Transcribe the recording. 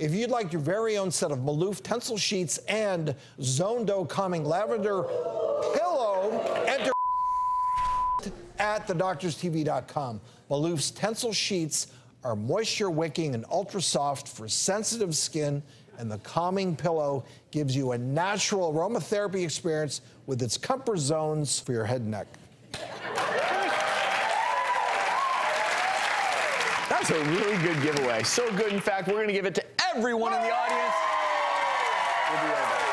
If you'd like your very own set of Malouf Tencel sheets and Zondo calming lavender pillow, enter at thedoctorstv.com. Malouf's Tencel sheets are moisture wicking and ultra soft for sensitive skin, and the calming pillow gives you a natural aromatherapy experience with its comfort zones for your head and neck. That's a really good giveaway. So good, in fact, we're going to give it to everyone in the audience. We'll be right back.